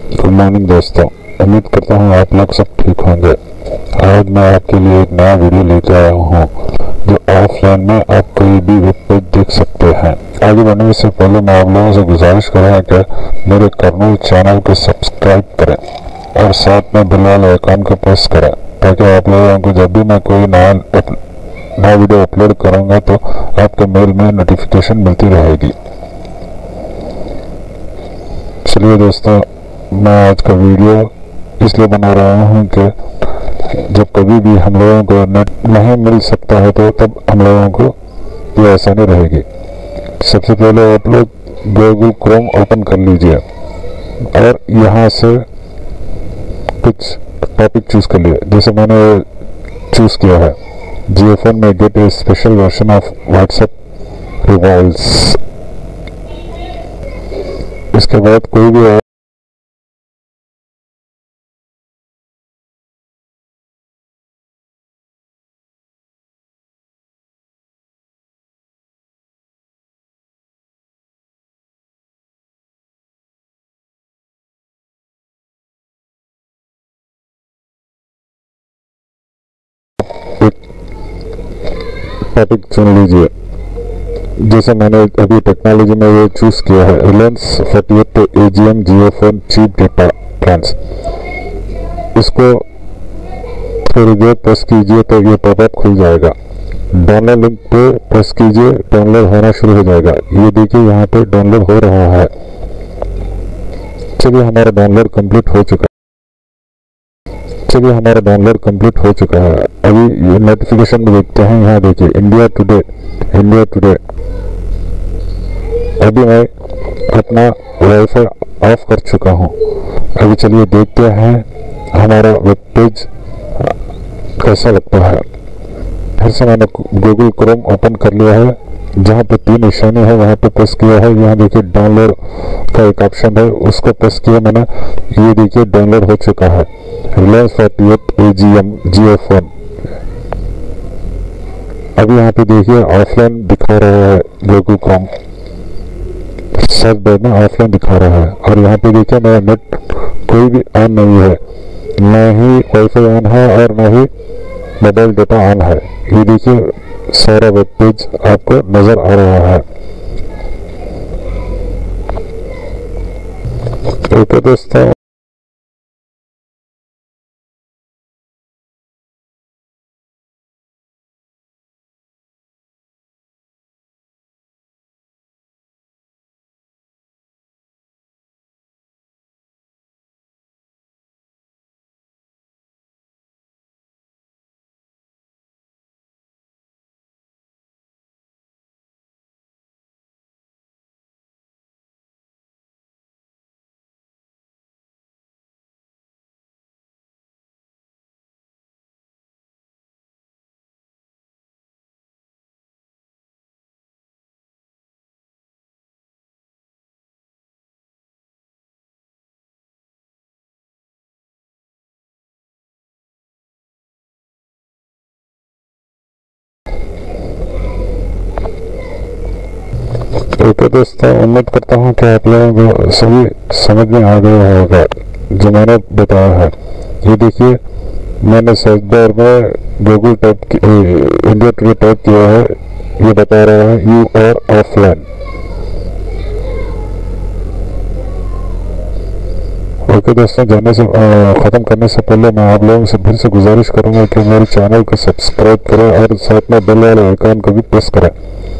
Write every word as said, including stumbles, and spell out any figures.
Good morning दोस्तों, उम्मीद करता हूँ आप लोग सब ठीक होंगे। आज मैं आपके लिए एक नया वीडियो लेकर आया हूँ जो ऑफलाइन में आप कोई भी वेब पेज देख सकते हैं। आगे बढ़ने से पहले मैं आप लोगों से गुजारिश करूँगा कि मेरे कर्नूल चैनल को सब्सक्राइब करें और साथ में बेल वाले आइकन को प्रेस करें ताकि आप लोगों को जब भी मैं कोई नया नया वीडियो अपलोड करूँगा तो आपके मेल में नोटिफिकेशन मिलती रहेगी। चलिए दोस्तों, मैं आज का वीडियो इसलिए बना रहा हूँ कि जब कभी भी हम लोगों को नेट नहीं मिल सकता है तो तब हम लोगों को ये आसानी रहेगी। सबसे पहले आप लोग गूगल क्रोम ओपन कर लीजिए और यहाँ से कुछ टॉपिक चूज कर लिए। जैसे मैंने चूज किया है जियोफोन में get a special version of WhatsApp revolves. इसके बाद कोई भी टॉपिक चुन लीजिए। जैसे मैंने अभी टेक्नोलॉजी में ये चूज किया है Reliance forty eight A G M JioPhone cheap data plans. इसको थोड़ी देर प्रेस कीजिए तो ये पॉपअप खुल जाएगा। डाउनलोड लिंक पे प्रेस कीजिए, डाउनलोड होना शुरू हो जाएगा। ये देखिए यहाँ पे डाउनलोड हो रहा है। चलिए हमारा डाउनलोड कंप्लीट हो चुका है चलिए हमारा डाउनलोड कंप्लीट हो चुका है। अभी ये नोटिफिकेशन में देखते हैं। यहाँ देखिए इंडिया टुडे इंडिया टुडे। अभी मैं अपना वाईफाई ऑफ कर चुका हूँ। अभी चलिए देखते हैं हमारा वेब पेज कैसा लगता है। फिर से मैंने गूगल क्रोम ओपन कर लिया है। जहाँ पे तीन निशानी है वहाँ पे प्रेस किया है। यहाँ देखिए डाउनलोड का एक ऑप्शन है, उसको प्रेस किया मैंने। ये देखिए डाउनलोड हो चुका है Reliance forty eight A G M JioPhone. अभी यहाँ पे देखिए ऑफलाइन दिखा रहा है गूगल क्रोम सर्च बार में ऑफलाइन दिखा रहा है। और यहाँ पे देखिए मेरा नेट कोई भी ऑन नहीं है, न ही वाईफाई ऑन है और न ही मोबाइल डेटा ऑन है। ये देखिए सारा वेब पेज आपको नजर आ रहा है। ओके दोस्तों, ओके दोस्तों, उम्मीद करता हूँ कि आप लोगों को सभी समझ में आ गया होगा जो मैंने बताया है। ये देखिए मैंने सर्च बार में Google type India Today type किया है। ये बता रहा है यू आर ऑफलाइन। ओके दोस्तों, जाने से ख़त्म करने से पहले मैं आप लोगों से फिर से गुजारिश करूंगा कि मेरे चैनल को सब्सक्राइब करें और साथ में बेल वाले आइकन को भी प्रेस करें